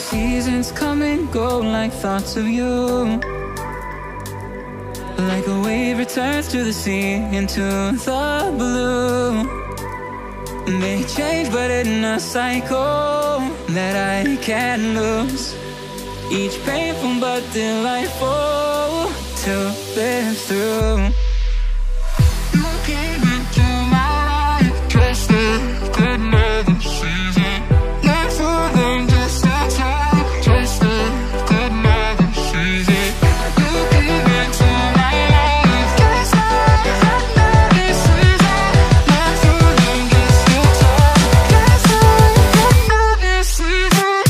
seasons come and go like thoughts of you. Like a wave returns to the sea, into the blue. They change but in a cycle that I can't lose. Each painful but delightful to live through. You came into my life just like another season. Not for them, just a time, just like another season. You came into my life just like another season. Not for them, just a time, just like another season.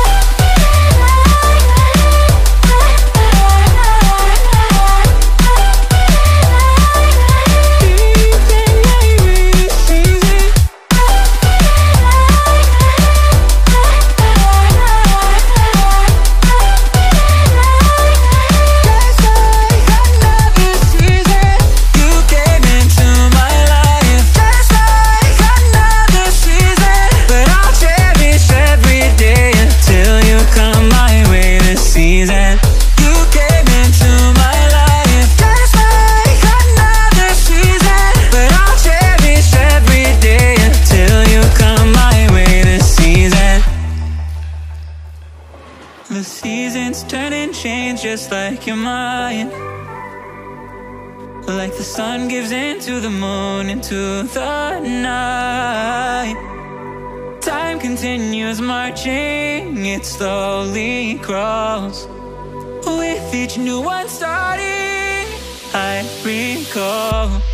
The seasons turn and change just like your mind. Like the sun gives into the moon, into the night. Time continues marching, it slowly crawls. With each new one starting, I recall